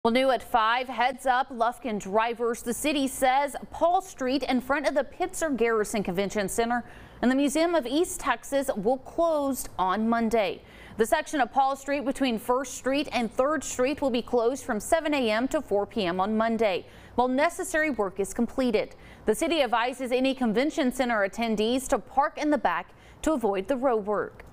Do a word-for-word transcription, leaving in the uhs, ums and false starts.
Well, new at five, heads up Lufkin drivers. The city says Paul Street in front of the Pitzer Garrison Convention Center and the Museum of East Texas will close on Monday. The section of Paul Street between First Street and Third Street will be closed from seven A M to four P M on Monday while necessary work is completed. The city advises any convention center attendees to park in the back to avoid the roadwork.